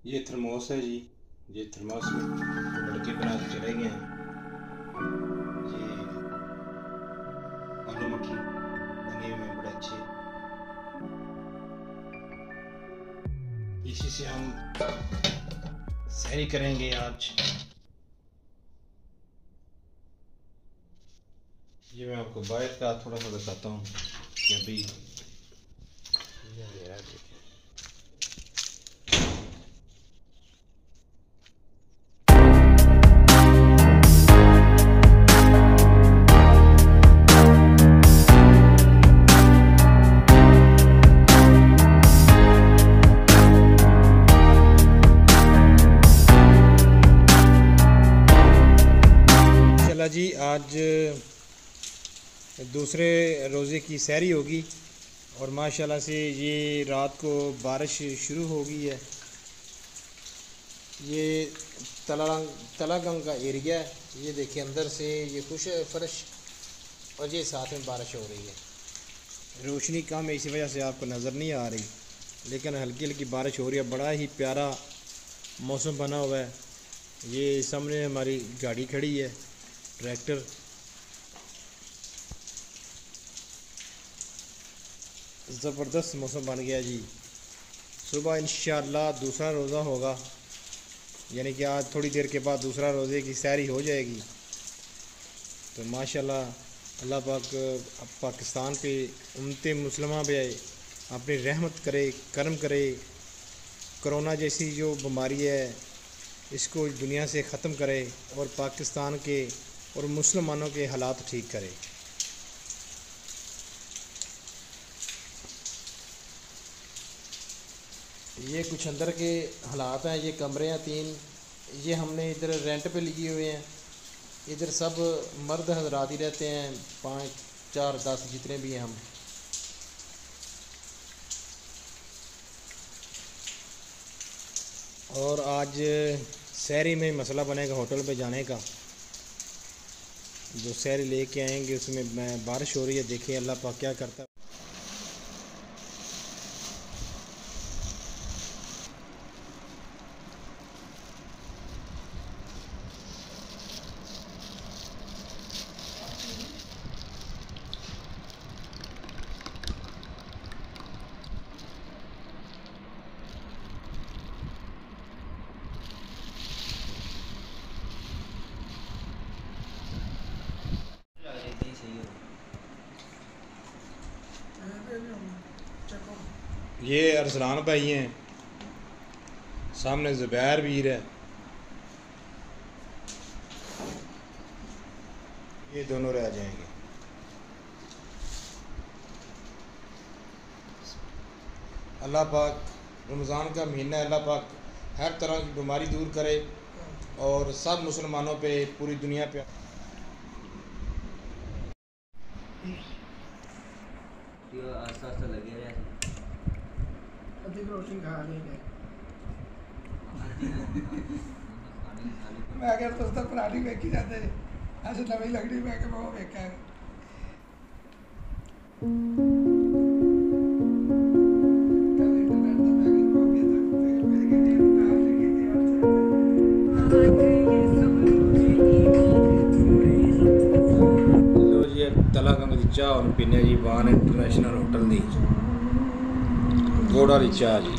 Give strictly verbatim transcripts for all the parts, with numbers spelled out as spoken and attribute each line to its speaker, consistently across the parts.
Speaker 1: ये थर्मोस है जी। ये थर्मोस लड़के बना के चले गए हैं। ये आलू मटर बने हुए हैं बड़े अच्छे। इसी से हम सहरी करेंगे आज। ये मैं आपको बाहर का थोड़ा सा बताता हूँ कि अभी जी आज दूसरे रोज़े की सहरी होगी और माशाल्लाह से ये रात को बारिश शुरू हो गई है। ये तलांग तलागंग का एरिया है। ये देखिए अंदर से ये खुश है फर्श और ये साथ में बारिश हो रही है। रोशनी कम है इसी वजह से आपको नज़र नहीं आ रही, लेकिन हल्की हल्की बारिश हो रही है। बड़ा ही प्यारा मौसम बना हुआ है। ये सामने हमारी गाड़ी खड़ी है, ट्रैक्टर। ज़बरदस्त मौसम बन गया जी। सुबह इंशाअल्लाह दूसरा रोज़ा होगा, यानी कि आज थोड़ी देर के बाद दूसरा रोज़े की सहरी हो जाएगी। तो माशाअल्लाह अल्लाह पाक पाकिस्तान पे उम्मत मुस्लिमा पे अपनी रहमत करे, करम करे। कोरोना जैसी जो बीमारी है इसको दुनिया से ख़त्म करे और पाकिस्तान के और मुसलमानों के हालात ठीक करे। ये कुछ अंदर के हालात हैं। ये कमरे हैं तीन। ये हमने इधर रेंट पे लिए हुए हैं। इधर सब मर्द हजरात ही रहते हैं, पाँच चार दस जितने भी हैं हम। और आज सहरी में मसला बनेगा होटल पे जाने का। जो सहरी लेके आएंगे उसमें मैं बारिश हो रही है, देखिए अल्लाह पाक क्या करता है। ये अरसलान भाई हैं, सामने ज़ुबैर वीर है। ये दोनों रह जाएंगे। अल्लाह पाक रमज़ान का महीना, अल्लाह पाक हर तरह की बीमारी दूर करे और सब मुसलमानों पे, पूरी दुनिया पे
Speaker 2: आस्ता आस्ता लगे रहे।
Speaker 3: रोटी खा नहीं गए। मैं अगर तो तक पुरानी वेखी जाते ऐसे नवी लगनी मैं के वो वेखा है।
Speaker 1: लो जी तलागंग दी चाह और पीने जी वान इंटरनेशनल होटल दी गोड़ा दी चाह जी।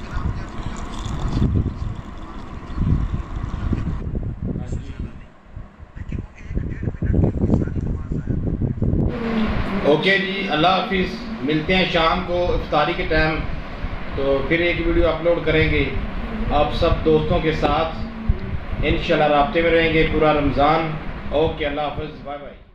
Speaker 1: ओके जी, अल्लाह हाफिज़। मिलते हैं शाम को इफ्तारी के टाइम, तो फिर एक वीडियो अपलोड करेंगे आप सब दोस्तों के साथ। इंशाल्लाह राब्ते में रहेंगे पूरा रमज़ान। ओके, अल्लाह हाफिज़, बाय बाय।